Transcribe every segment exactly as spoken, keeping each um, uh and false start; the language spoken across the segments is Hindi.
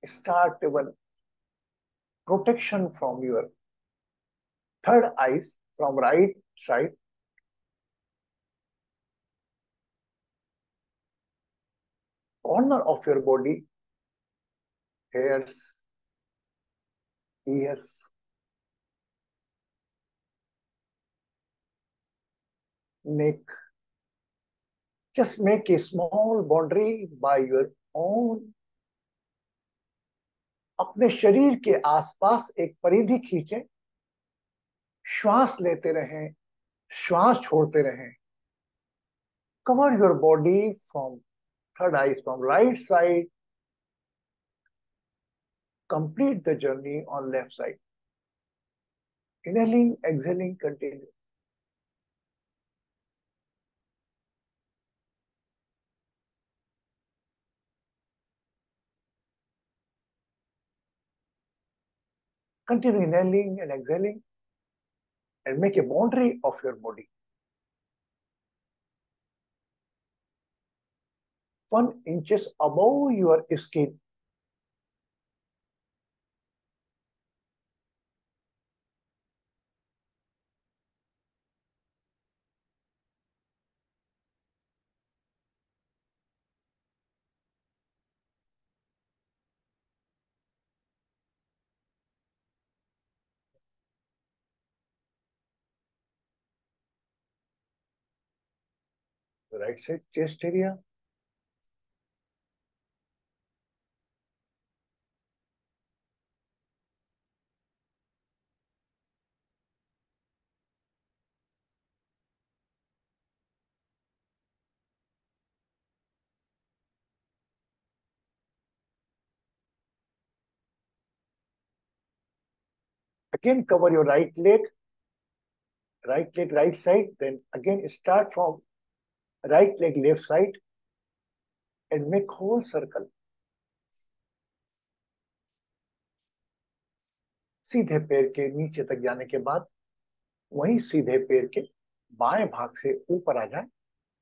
start even protection from your third eyes from right side, corner of your body, hairs, ears, neck. Just make a small boundary by your own. अपने शरीर के आसपास एक परिधि खींचें, श्वास लेते रहें, श्वास छोड़ते रहें. Cover your body from third eye, from right side. Complete the journey on left side. Inhaling, exhaling, continue. Continue inhaling and exhaling and make a boundary of your body. One inches above your skin. The right side chest area. Again, cover your right leg, right leg, right side. Then again, start from right leg, left side and make whole circle. सीधे पैर के नीचे तक जाने के बाद वहीं सीधे पैर के बाएं भाग से ऊपर आ जाए.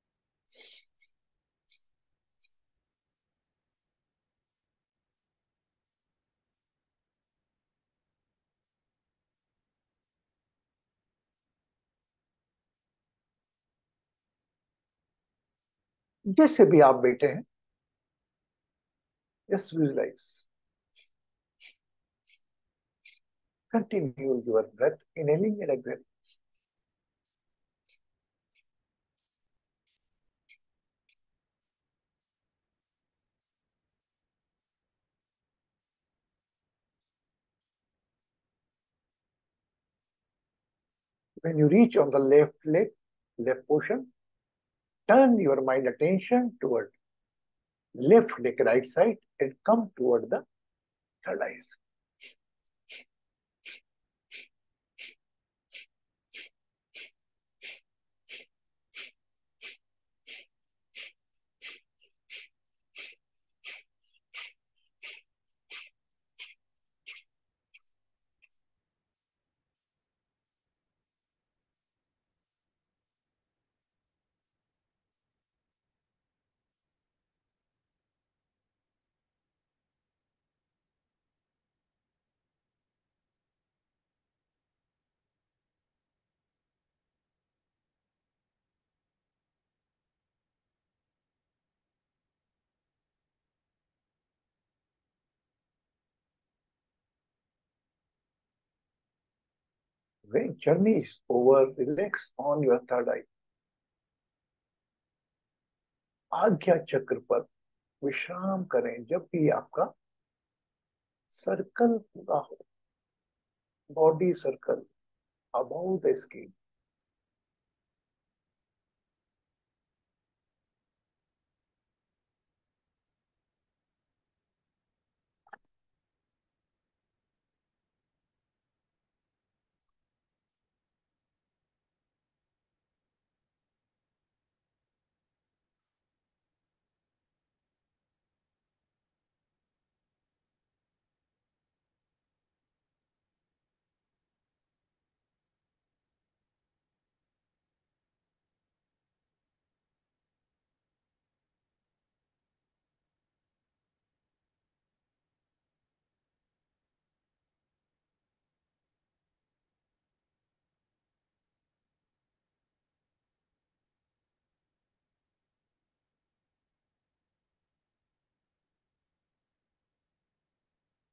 जैसे भी आप बैठे हैं, just visualize. Continue your breath, inhaling and exhaling. When you reach on the left leg, left portion, turn your mind attention toward left leg, right side and come toward the third eye. When journey is over, relax on your third eye. आज्ञा चक्र पर विश्राम करें जब भी आपका सर्कल पूरा हो. Body circle above the skin.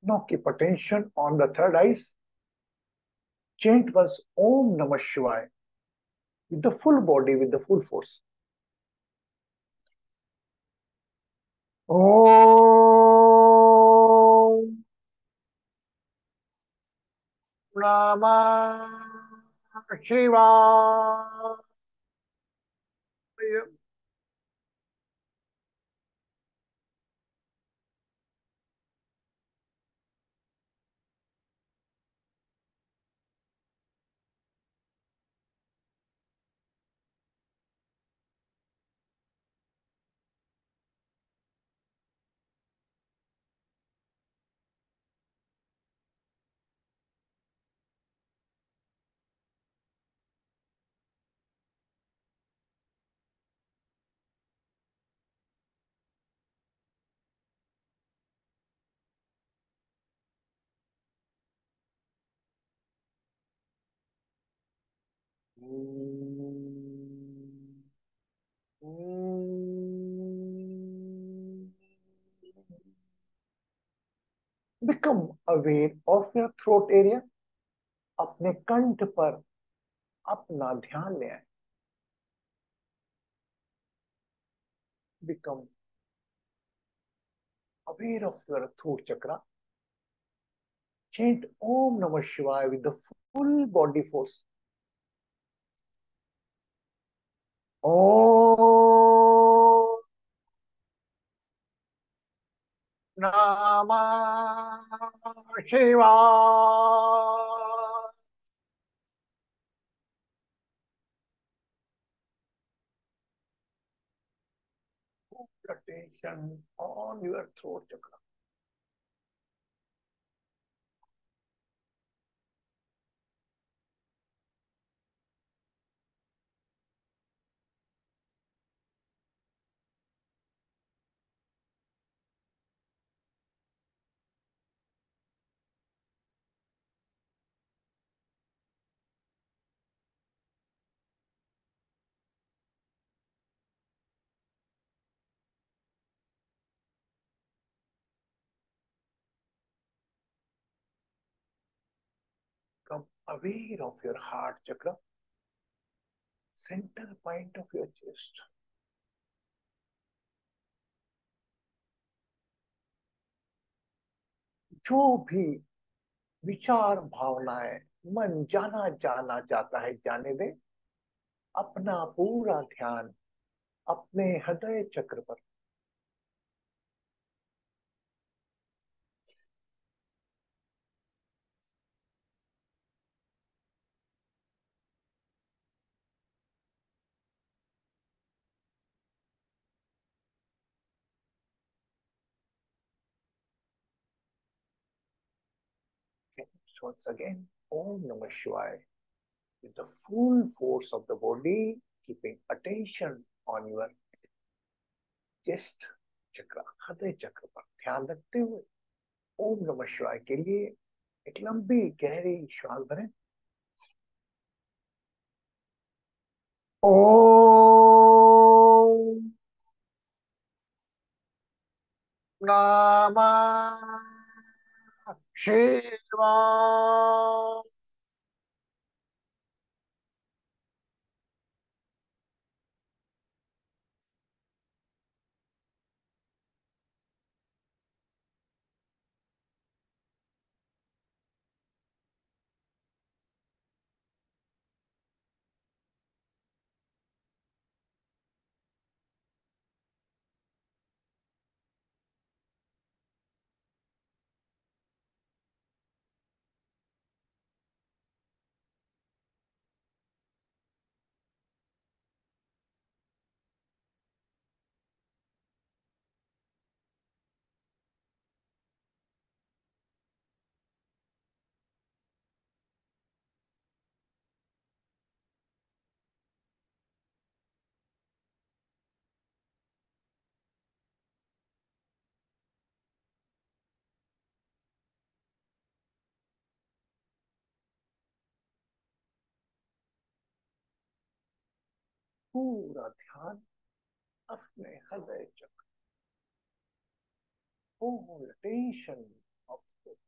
Now keep attention on the third eyes. Chant once Om Namah Shivaya with the full body, with the full force. Om Namah Shivaya. Become aware of your throat area. अपने कंठ पर अपना ध्यान ले आए. Become aware of your throat chakra. Chant Om Namah Shivaya with the full body force. Om Namah Shivaya. Put attention on your throat chakra. Become aware of your heart chakra, center point of your chest. जो भी विचार भावनाएं मन जाना जाना चाहता है जाने दे. अपना पूरा ध्यान अपने हृदय चक्र पर. Once again, Om Namah Shivaya with the full force of the body, keeping attention on your chest chakra, हृदय चक्र पर ध्यान रखते हुए ओम नमः शिवाय के लिए एक लंबी गहरी श्वास भरें. ओम नमः शिवाय. पूरा ध्यान अपने हृदय चक्र. Full attention of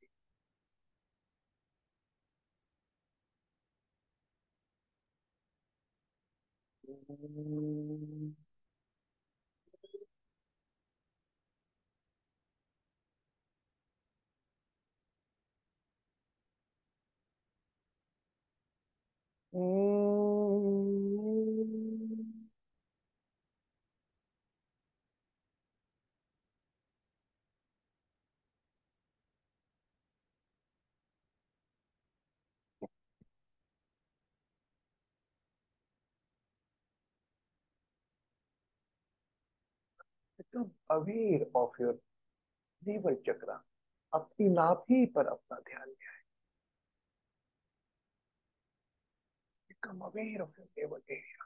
Become aware of your navel chakra. अपनी नाभि पर अपना ध्यान दिया है. Become aware of your navel area.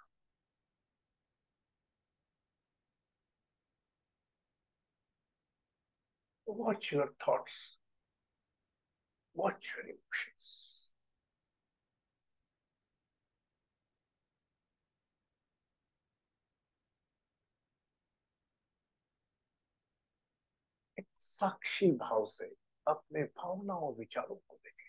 Watch your thoughts. Watch your emotions. एक साक्षी भाव से अपने भावनाओं विचारों को देखें.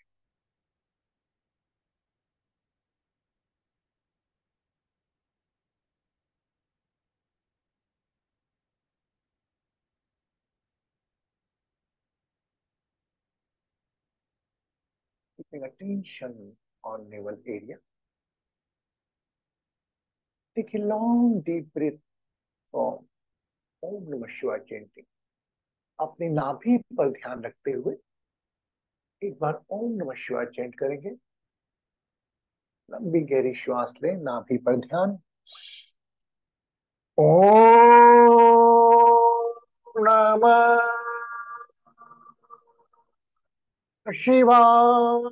Keeping attention on navel area. Take a long deep breath from Om Namah Shivaya chanting. अपनी नाभि पर ध्यान रखते हुए एक बार ओम नमः शिवाय चैंट करेंगे. लंबी गहरी श्वास लें, नाभि पर ध्यान. ओम नमः शिवाय.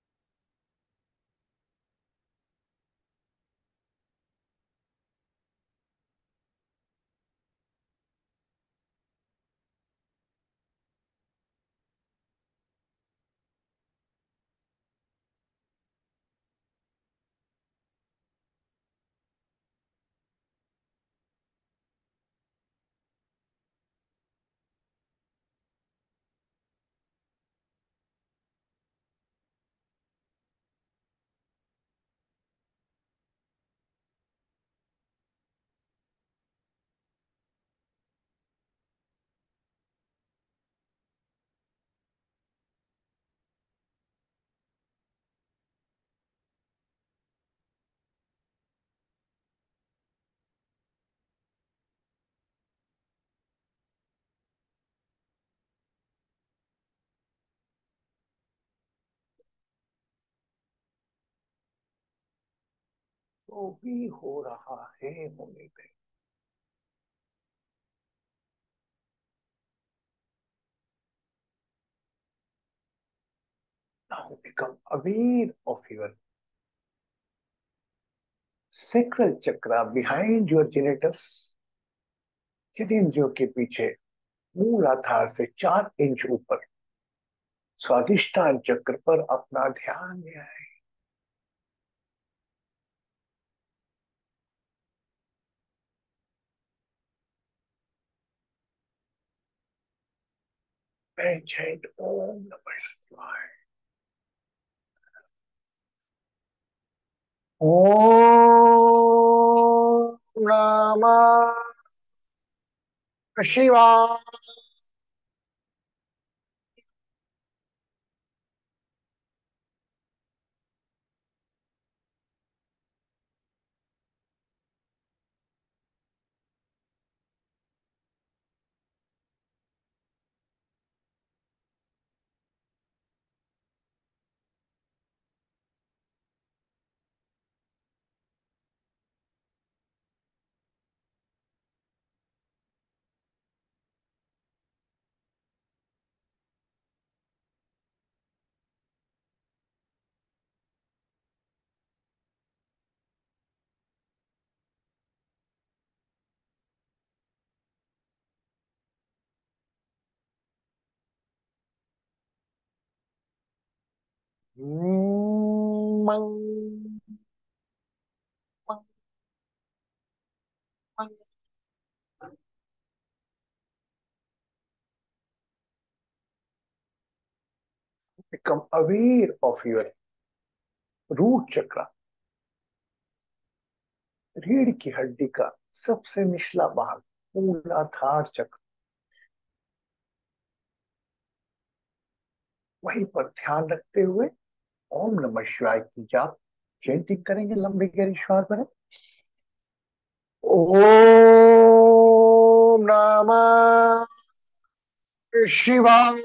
जो भी हो रहा है होने दें. Now become aware of your sacral chakra behind your genitals. जननेंद्रियों के पीछे मूल आधार से चार इंच ऊपर स्वादिष्टान चक्र पर अपना ध्यान ले आए. And chant Om Namah Shivaya. ओम नमः शिवाय. मंग मंग मंग. Become aware of your root chakra. रीढ़ की हड्डी का सबसे निचला भाग, मूलाधार चक्र, वहीं पर ध्यान रखते हुए ओम नमः शिवाय की जाप चैंटिंग करेंगे। लंबी गहरी श्वास भरें। ओम नमः शिवाय।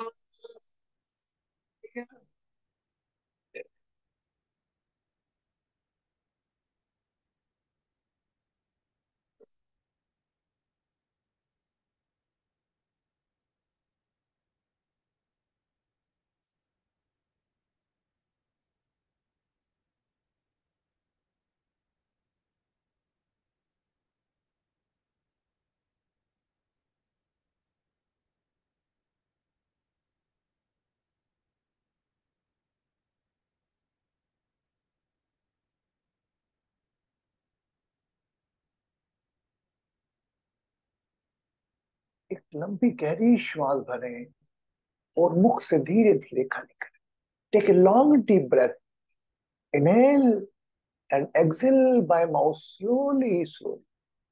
एक लंबी गहरी श्वास भरें और मुख से धीरे धीरे खाली करें। Take a long deep breath, inhale and exhale by mouth slowly slowly.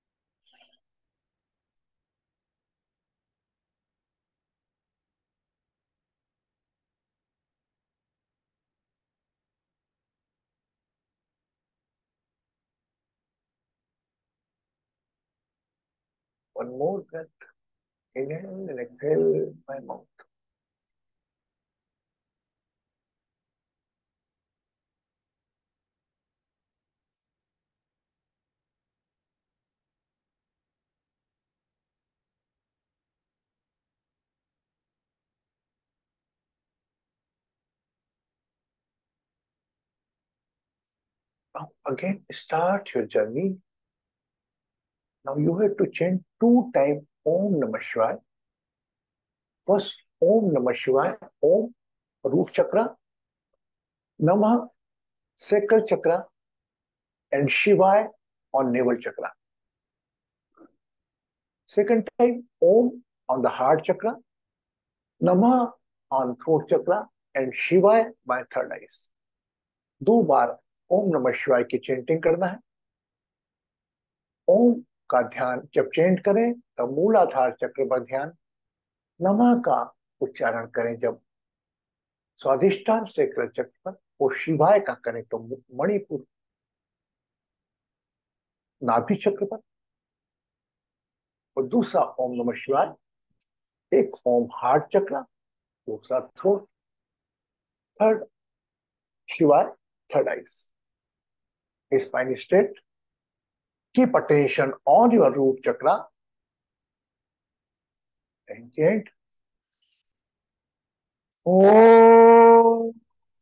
One more breath, inhale and exhale by mouth. Now again start your journey. Now you have to chant two times Om Namah Shivaya. First Om Namah Shivaya, Om root chakra, Namah sacral chakra, and Shivaya on navel chakra. Second time Om on the heart chakra, Namah on throat chakra, and Shivaya by third eyes. दो बार ओम नमः शिवाय की चैंटिंग करना है। ओम का ध्यान जब चैंट करें तब मूलाधार चक्र पर ध्यान, नमः का उच्चारण करें जब स्वादिष्टान सैक्रल चक्र पर, और शिवाय का करें तो मणिपुर नाभि चक्र पर। और दूसरा ओम नमः शिवाय, एक ओम हार्ट चक्र, दूसरा throat, third Shivaya third eyes. Spine straight, keep attention on your root chakra and chant Om.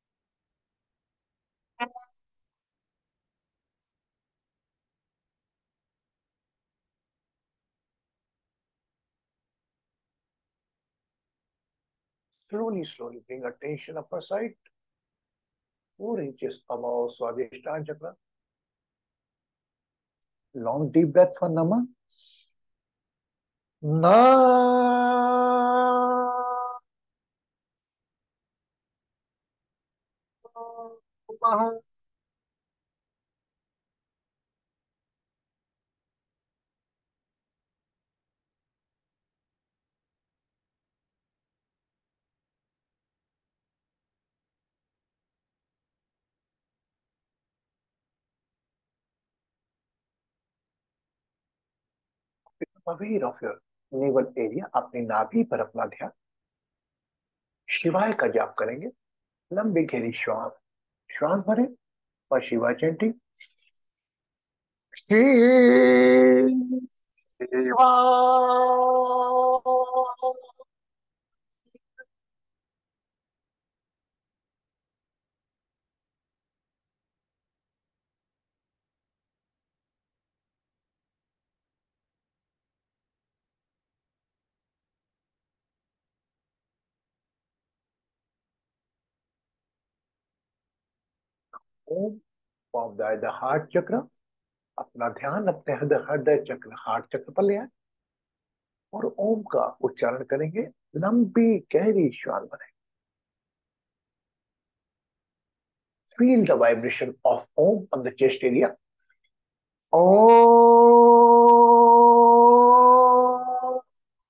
Slowly, slowly bring attention upper side, four inches above Swadhisthana chakra. Long deep breath for Nama. Namah. Aware of your navel area, अपनी नाभि पर अपना ध्यान। शिवाय का जाप करेंगे। लंबी गहरी श्वास श्वास भरें और Shiva chanting Shiva. Om from the heart chakra, अपना ध्यान अपने हृदय हृदय चक्र हार्ट चक्र पर ले आए और ओम का उच्चारण करेंगे। लंबी गहरी श्वास भरें। Feel the vibration of Om on the chest area. ओ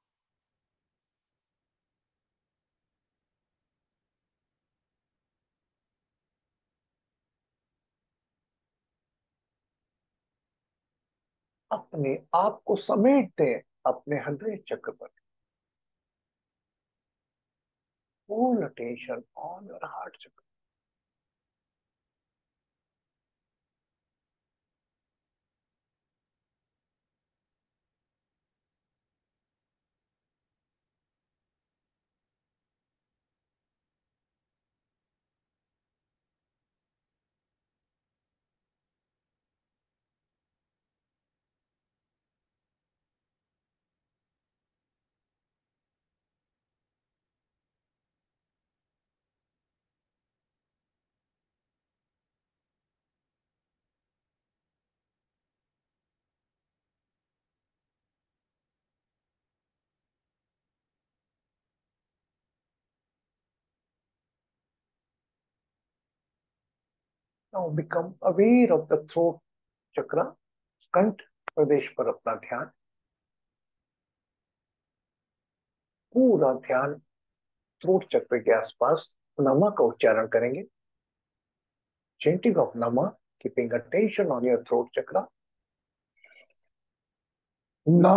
अपने आप को समेट दें अपने हृदय चक्र पर। Full attention on your heart chakra. Now become aware of the throat chakra. कंठ प्रदेश पर अपना ध्यान, पूरा ध्यान थ्रोट चक्र के आसपास नमा का उच्चारण करेंगे। chanting of nama, keeping attention on your throat chakra. ना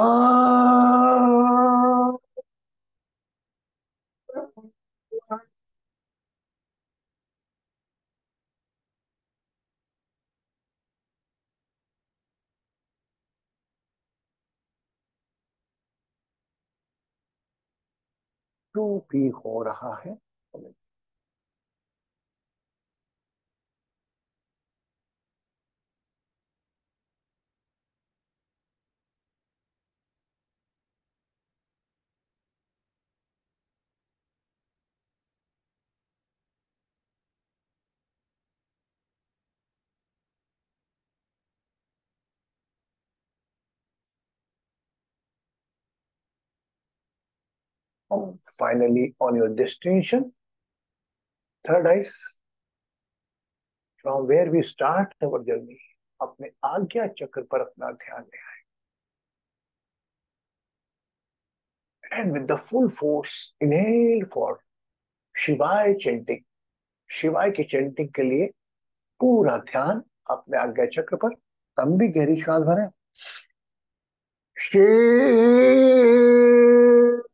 जो भी हो रहा है। और finally on your destination, third eyes, from where we start our journey, अपने आज्ञा चक्र पर अपना ध्यान ले आए। And with the full force inhale for Shivaya chanting. Shivaya की चेंटिंग के लिए पूरा ध्यान अपने आज्ञा चक्र पर। लंबी गहरी श्वास भरें। शिवा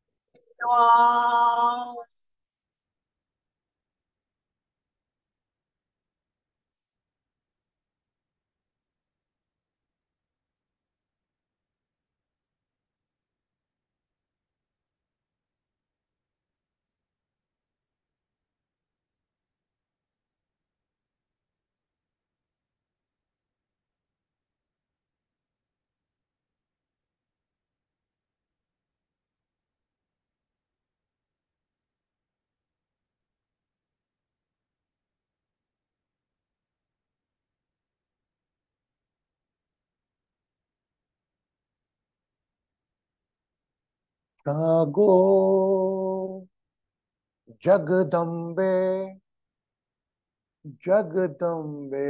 जागो जगदम्बे, जगदम्बे,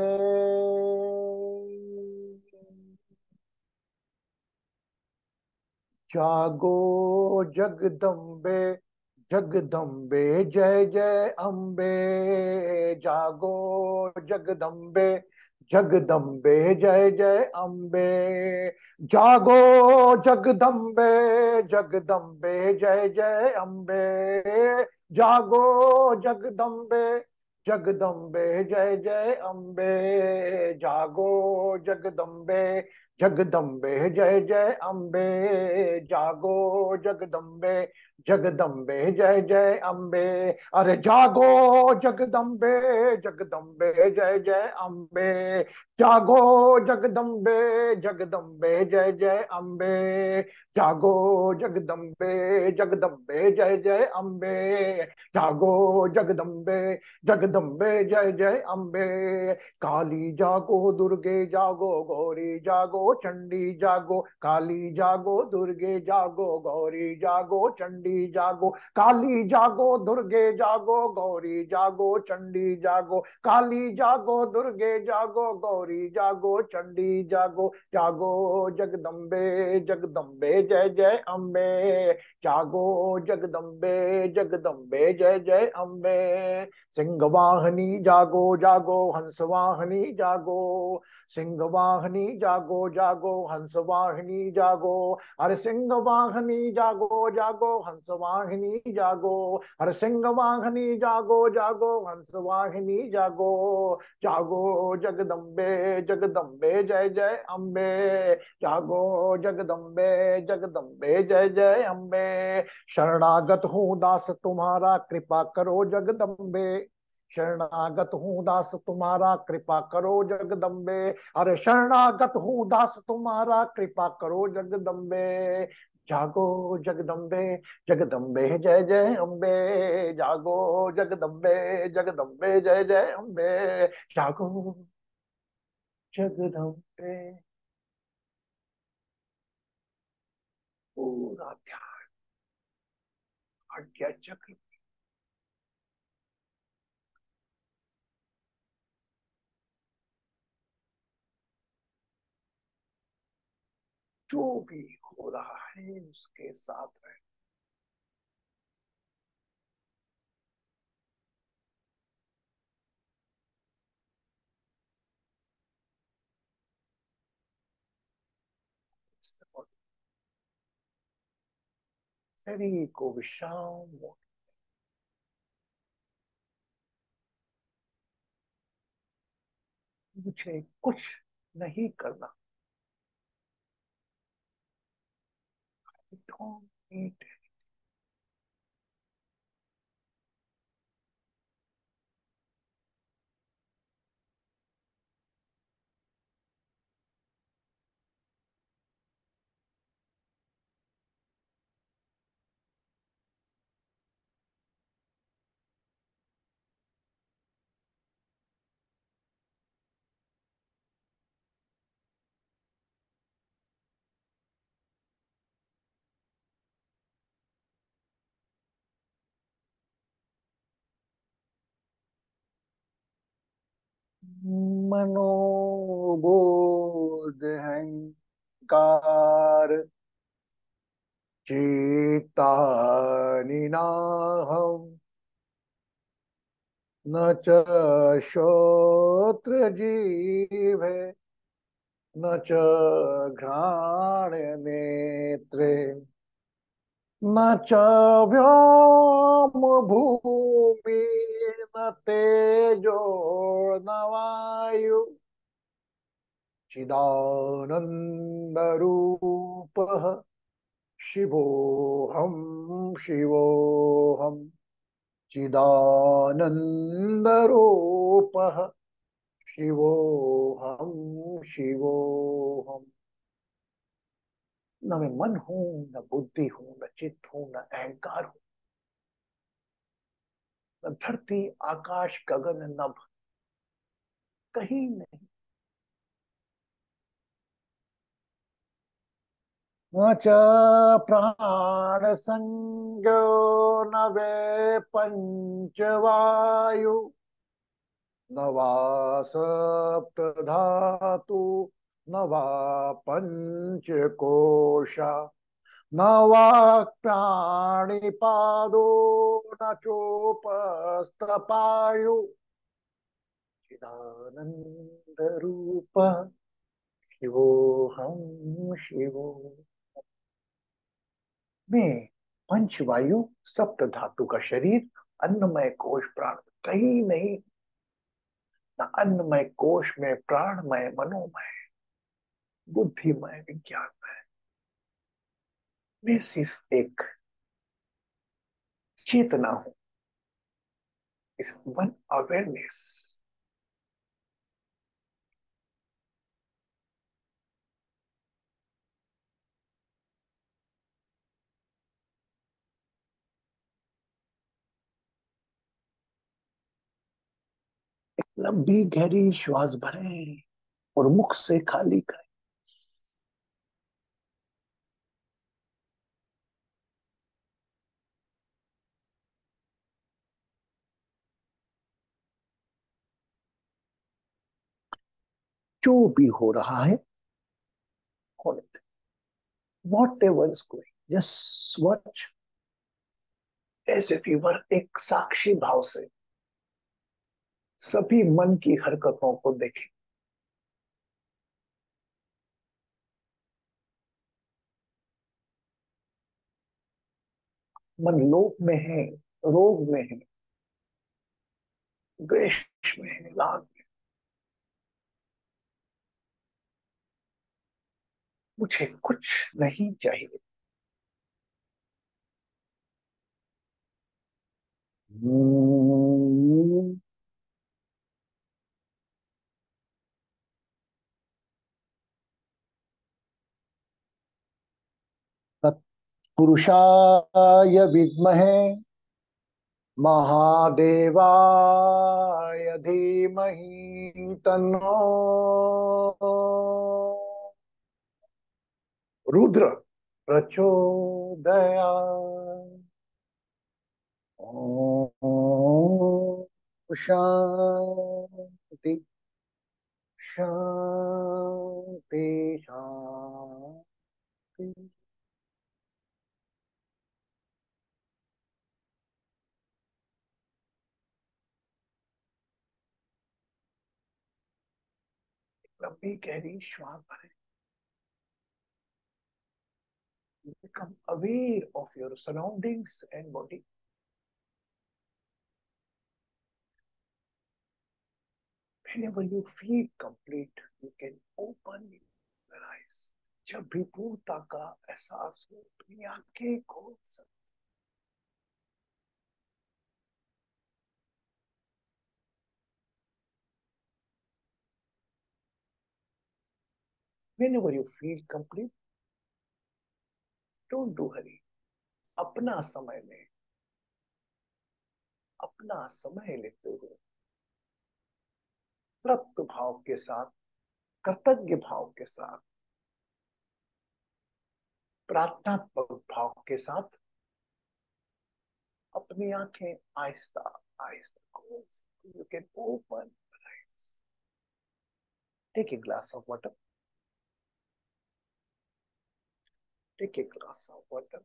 जागो जगदम्बे, जगदम्बे जय जय अम्बे। जागो जगदम्बे, जगदम्बे जय जय अम्बे। जागो जगदम्बे, जगदम्बे जय जय अम्बे। जागो जगदम्बे, जगदम्बे जय जय अम्बे। जागो जगदम्बे, जगदम्बे जय जय अम्बे। जागो जगदम्बे, जगदम्बे जय जय अम्बे। अरे जागो जगदम्बे, जगदम्बे जय जय अम्बे। जागो जगदम्बे, जगदम्बे जय जय अम्बे। जागो जगदम्बे, जगदम्बे जय जय अम्बे। जागो जगदम्बे, जगदम्बे जय जय अम्बे। काली जागो, दुर्गे जागो, गौरी जागो, चंडी जागो। काली जागो, दुर्गे जागो, गौरी जागो, चंडी चंडी जागो, काली जागो दुर्गे जागो, गौरी जागो चंडी जागो, काली जागो दुर्गे जागो, गौरी जागो चंडी जागो, जागो जगदम्बे जगदम्बे जय जय अम्बे, जागो जगदम्बे जगदम्बे जय जय अम्बे, सिंहवाहिनी जागो जागो, हंसवाहिनी जागो, सिंहवाहिनी जागो जागो, हंसवाहिनी जागो, अरे सिंहवाहिनी जागो जागो, हंसवाहिनी जागो, अरे सिंहवाहिनी जागो जागो, हंसवाहिनी जागो, जागो जगदम्बे जगदम्बे जय जय अम्बे, जागो जगदम्बे जगदम्बे जय जय अम्बे, शरणागत हूँ दास तुम्हारा कृपा करो जगदम्बे, शरणागत हूँ दास तुम्हारा कृपा करो जगदम्बे, अरे शरणागत हूँ दास तुम्हारा कृपा करो जगदम्बे, जागो जगदम्बे जगदम्बे जय जय अम्बे, जागो जगदम्बे जगदम्बे जय जय अम्बे, जागो जगदम्बे। पूरा ध्यान आज्ञा चक्र, जो भी हो रहा है उसके साथ रहे। शरीर को विश्राम, मुझे कुछ नहीं करना, don't need। मनोबोध अहंकार चेता निनाहम, न च श्रोत्र जीवे, न च घ्राण नेत्रे, न च व्योम भूमि, न तेजो न वायु, चिदानंद रूपः शिवोऽहं शिवोऽहं, चिदानंद रूपः शिवोऽहं शिवोऽहं। न मैं मन हूं, न बुद्धि हूं, न चित्त हूं, न अहंकार हूं, न धरती आकाश गगन नभ, कहीं नहीं। न च प्राण संज्ञो, न वे पंचवायु, न वा सप्त धातु, न वा पंचकोशा, न वाक्प्राणिपादो, न चोपस्थपायु, चिदानंद रूप शिवोऽहं शिवो। में पंचवायु, सप्त धातु का शरीर, अन्नमय कोश प्राण, कहीं नहीं। न अन्नमय कोश में प्राणमय, मनोमय, बुद्धिमय, विज्ञानमय, मैं सिर्फ एक चेतना हूं, इस वन अवेयरनेस। लंबी गहरी श्वास भरें और मुख से खाली करें। जो भी हो रहा है होने दे, whatever is going, just watch as if you were, एक साक्षी भाव से सभी मन की हरकतों को देखें। मन लोभ में है, रोग में है, द्वेष में है, राग में। मुझे कुछ नहीं चाहिए। हम्म, तत्पुरुषाय विद्महे महादेवाय धीमहि तन्नो रुद्र प्रचोदयात्। ओम शांति शांति शांति। लंबी गहरी श्वास भरें। Become aware of your surroundings and body. Whenever you feel complete, you can open your eyes. जब भी पूर्णता का एहसास हो, अपनी आंखें खोल सकते। Whenever you feel complete, don't do hurry. अपना समय में, अपना समय लेते हुए तृप्त भाव के साथ, कृतज्ञ भाव के साथ, प्रार्थनात्मक भाव के साथ अपनी आंखें आहिस्ता आहिस्ता खोल। You can open your eyes. Take a glass of water. Take a glass of water.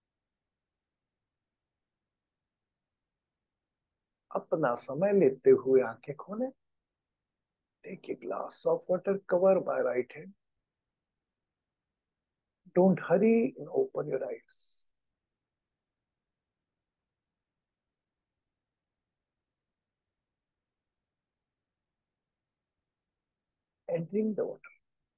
अपना समय लेते हुए आंखें खोलें। Take a glass of water. Cover by right hand. Don't hurry and open your eyes. And drink the water.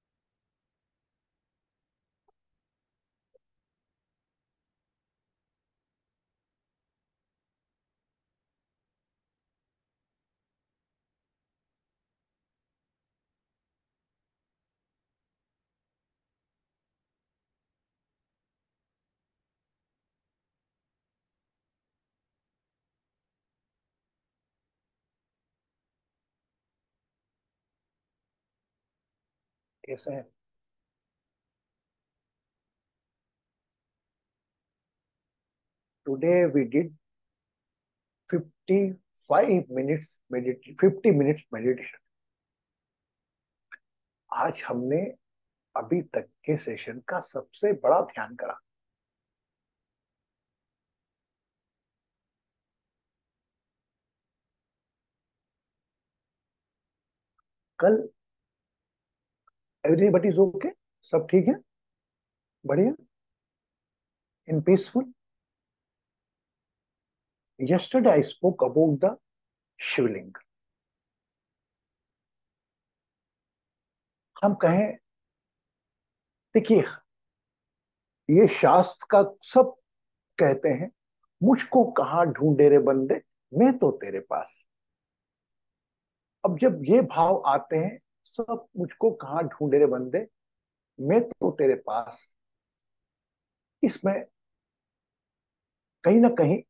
कैसे है? Today we did fifty-five minutes meditation, fifty minutes meditation. आज हमने अभी तक के सेशन का सबसे बड़ा ध्यान करा। कल एवरीबॉडी इज ओके, सब ठीक है, बढ़िया, in peaceful. Yesterday I spoke about the Shivling. हम कहें, देखिए ये शास्त्र का सब कहते हैं, मुझको कहाँ ढूंढे रे बंदे, मैं तो तेरे पास। अब जब ये भाव आते हैं, सब मुझको कहाँ ढूंढे रे बंदे, मैं तो तेरे पास, इसमें कहीं ना कहीं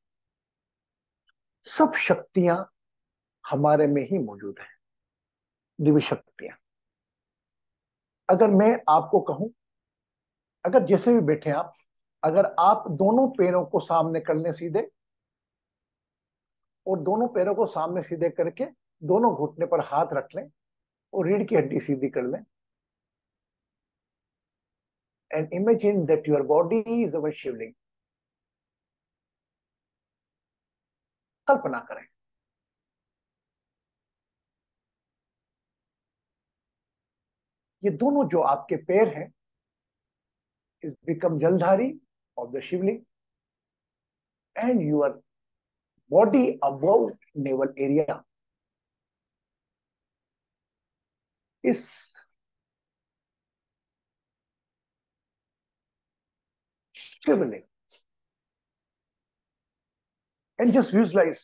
सब शक्तियां हमारे में ही मौजूद है, दिव्य शक्तियां। अगर मैं आपको कहूं, अगर जैसे भी बैठे आप, अगर आप दोनों पैरों को सामने कर लें सीधे, और दोनों पैरों को सामने सीधे करके दोनों घुटने पर हाथ रख लें, और रीढ़ की हड्डी सीधी कर लें and imagine that your body is our Shivling. कल्पना करें ये दोनों जो आपके पैर हैं is become jaladhari of the Shivling and your body above navel area is Shivling. And just visualise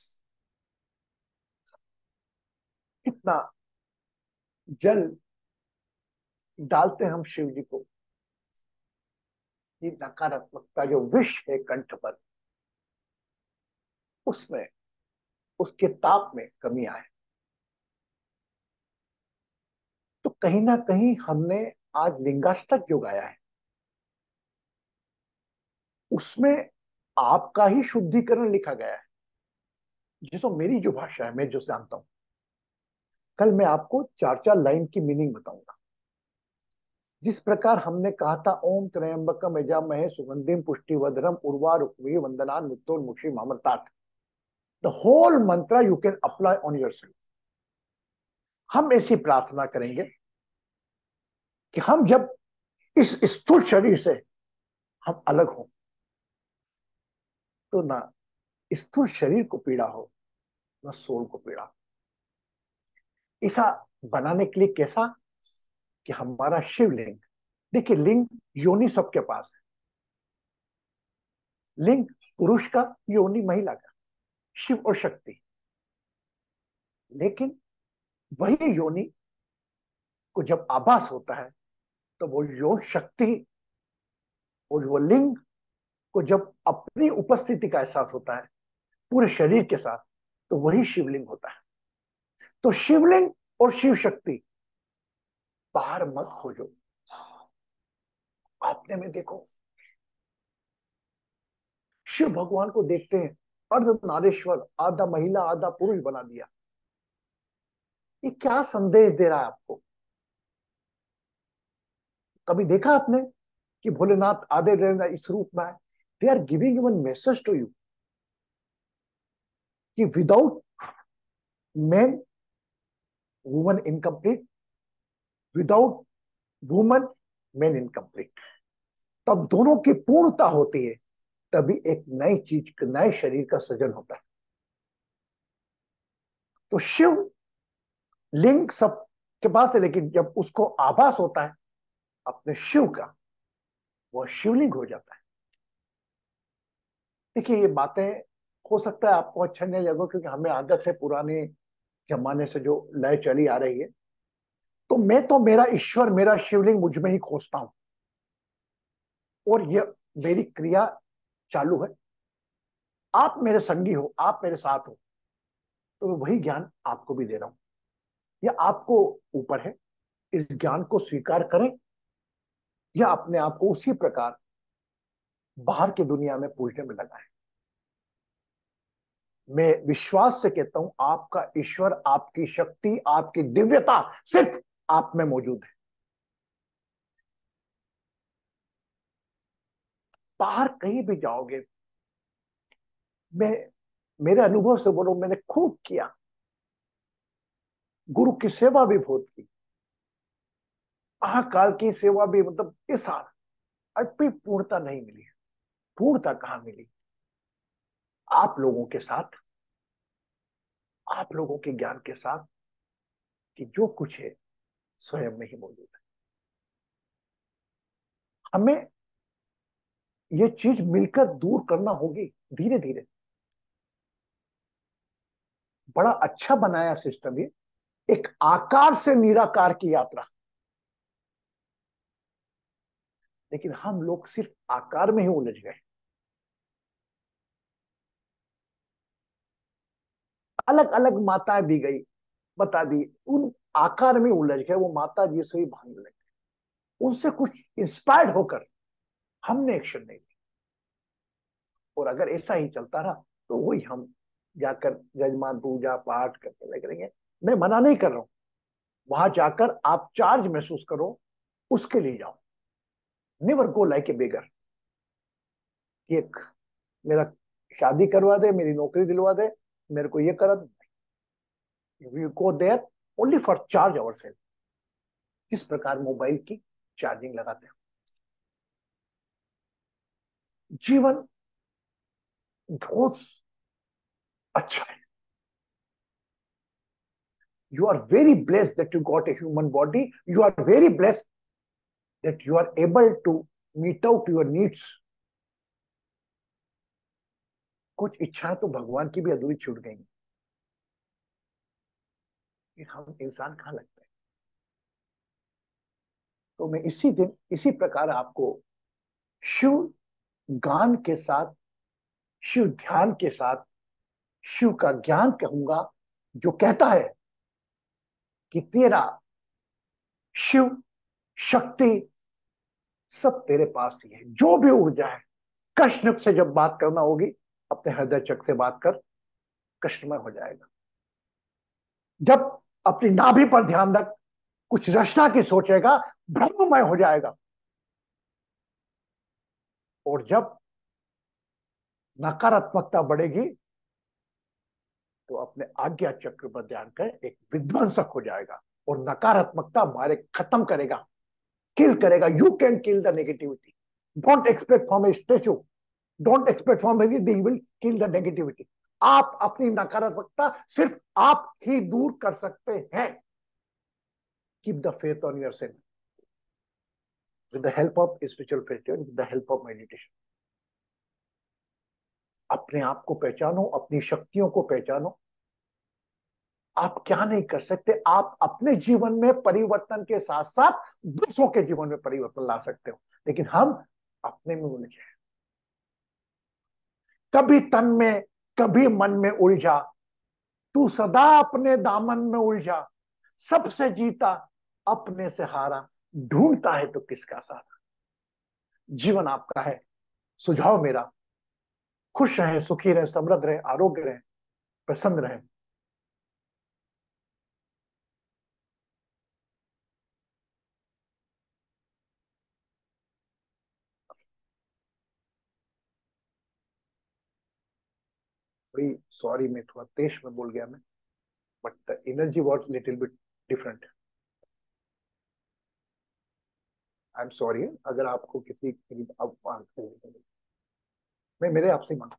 कितना जल डालते हैं हम शिव जी को, ये नकारात्मकता जो विष है कंठ पर उसमें उसके ताप में कमी आए। तो कहीं ना कहीं हमने आज लिंगाष्टक जो गाया है उसमें आपका ही शुद्धिकरण लिखा गया है। जैसे मेरी जो भाषा है मैं जो जानता हूं, कल मैं आपको चार चार लाइन की मीनिंग बताऊंगा। जिस प्रकार हमने कहा था ओम त्र्यंबकम यजामहे सुगंधिम पुष्टिवर्धनम उर्वारुकमिव वंदनान मृत्योर्मुक्षीयमामृतात् अमृतात्, the whole mantra you can apply on yourself. हम ऐसी प्रार्थना करेंगे कि हम जब इस स्थूल शरीर से हम अलग हो तो ना स्थूल शरीर को पीड़ा हो ना सोल को पीड़ा। ऐसा बनाने के लिए कैसा कि हमारा शिवलिंग, देखिए लिंग योनि सबके पास है, लिंग पुरुष का योनि महिला का, शिव और शक्ति। लेकिन वही योनि को जब आभास होता है तो वो यो शक्ति और वो लिंग को जब अपनी उपस्थिति का एहसास होता है पूरे शरीर के साथ तो वही शिवलिंग होता है। तो शिवलिंग और शिव शक्ति बाहर मत खोजो, आपने में देखो। शिव भगवान को देखते हैं अर्ध नारेश्वर, आधा महिला आधा पुरुष बना दिया। ये क्या संदेश दे रहा है आपको? कभी देखा आपने कि भोलेनाथ आधे रहना इस रूप में है? They are giving one message to you कि without man woman incomplete, without woman man incomplete. तब दोनों की पूर्णता होती है, तभी एक नई चीज, नए शरीर का सृजन होता है। तो शिव लिंग सब के पास है, लेकिन जब उसको आभास होता है अपने शिव का, वह शिवलिंग हो जाता है। देखिए ये बातें हो सकता है आपको अच्छा नहीं लगे क्योंकि हमें आदत है पुराने जमाने से जो लय चली आ रही है। तो मैं तो मेरा ईश्वर, मेरा शिवलिंग मुझ में ही खोजता हूं और ये मेरी क्रिया चालू है। आप मेरे संगी हो, आप मेरे साथ हो, तो मैं वही ज्ञान आपको भी दे रहा हूं। यह आपको ऊपर है, इस ज्ञान को स्वीकार करें या अपने आप को उसी प्रकार बाहर की दुनिया में पूजने में लगा है। मैं विश्वास से कहता हूं आपका ईश्वर, आपकी शक्ति, आपकी दिव्यता सिर्फ आप में मौजूद है। बाहर कहीं भी जाओगे, मैं मेरे अनुभव से बोलो, मैंने खूब किया, गुरु की सेवा भी बहुत की, महाकाल की सेवा भी, मतलब इस साल अल्पी पूर्णता नहीं मिली। पूर्णता कहां मिली? आप लोगों के साथ, आप लोगों के ज्ञान के साथ कि जो कुछ है स्वयं में ही मौजूद है। हमें ये चीज मिलकर दूर करना होगी धीरे धीरे। बड़ा अच्छा बनाया सिस्टम ये, एक आकार से निराकार की यात्रा। लेकिन हम लोग सिर्फ आकार में ही उलझ गए, अलग अलग माताएं दी गई, बता दी, उन आकार में उलझ गए, वो माता जी से ही भागने लगे। उनसे कुछ इंस्पायर्ड होकर हमने एक्शन नहीं ली। और अगर ऐसा ही चलता रहा तो वही हम जाकर जजमान पूजा पाठ करते लग रहेंगे। मैं मना नहीं कर रहा हूं, वहां जाकर आप चार्ज महसूस करो, उसके लिए जाओ। नेवर गो लाइक ए बेगर, एक मेरा शादी करवा दे, मेरी नौकरी दिलवा दे, मेरे को ये करा दे। We go there only for charge our self. किस प्रकार मोबाइल की चार्जिंग लगाते हैं। जीवन बहुत अच्छा है। You are very blessed that you got a human body. You are very blessed that you are able to meet out your needs. कुछ इच्छाएं तो भगवान की भी अधूरी छूट गई, फिर हम इंसान कहां लगते हैं। तो मैं इसी दिन इसी प्रकार आपको शिव गान के साथ, शिव ध्यान के साथ शिव का ज्ञान कहूंगा, जो कहता है कि तेरा शिव शक्ति सब तेरे पास ही है। जो भी ऊर्जा है, कृष्ण से जब बात करना होगी, अपने हृदय चक्र से बात कर, कृष्णमय हो जाएगा। जब अपनी नाभि पर ध्यान रख, कुछ रचना की सोचेगा, ब्रह्ममय हो जाएगा। और जब नकारात्मकता बढ़ेगी, तो अपने आज्ञा चक्र पर ध्यान कर एक विध्वंसक हो जाएगा, और नकारात्मकता मारे खत्म करेगा, किल करेगा। You can kill the negativity. Don't expect from a statue, don't expect from they will kill the negativity. आप अपनी नकारात्मकता सिर्फ आप ही दूर कर सकते हैं। Keep the faith on your self with the help of spiritual festival, with the help of meditation. अपने आप को पहचानो, अपनी शक्तियों को पहचानो। आप क्या नहीं कर सकते। आप अपने जीवन में परिवर्तन के साथ साथ दूसरों के जीवन में परिवर्तन ला सकते हो, लेकिन हम अपने में उलझे, कभी तन में कभी मन में उलझा। तू सदा अपने दामन में उलझा, सबसे जीता अपने से हारा, ढूंढता है तो किसका सहारा। जीवन आपका है, सुझाव मेरा, खुश रहें, सुखी रहें, समृद्ध रहें, आरोग्य रहें, प्रसन्न रहें। बड़ी सॉरी, मैं थोड़ा तेज में बोल गया मैं, but the energy was little bit different. I am sorry अगर आपको किसी अब मैं मेरे आपसे मांग।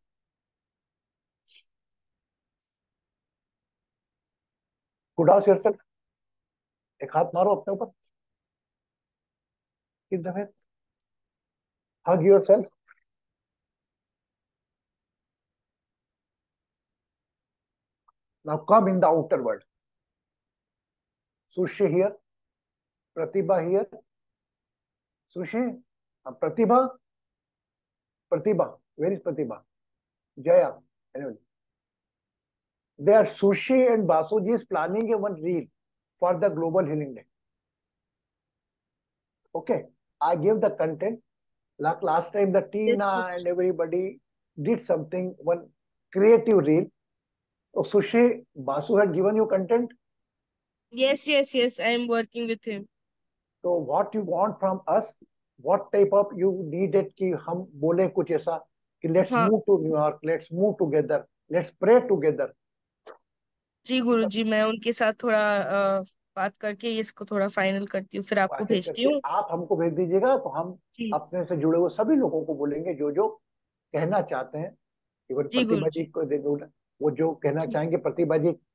गुड हाउस योरसेल्फ, एक हाथ मारो अपने ऊपर, एक दफे hug yourself. Now come in the outer world. Sushi here, Pratibha here, Sushi, Pratibha, Pratibha, where is Pratibha, Jaya, anyway. There Sushi and Basuji is planning a one reel for the Global Healing Day. Okay, I gave the content. Like last time, the Yes, Tina yes. and everybody did something, one creative reel. So Sushi, Basu had given you content. Yes, yes, yes. I am working with him. So what you want from us? What type of you needed कि हम बोले कुछ ऐसा कि let's हाँ move to New York, let's move together, let's pray together. जी गुरु जी, मैं उनके साथ थोड़ा अ, बात करके इसको थोड़ा फाइनल करती हूँ, फिर आपको बातें भेजती करके हूँ। आप हमको भेज दीजिएगा, तो हम जी अपने से जुड़े हुए सभी लोगों को बोलेंगे जो जो कहना चाहते हैं। इवन जी गुरु प्रतिभा जी जी। को दे दो, वो जो कहना जी चाहेंगे, प्रतिभा जी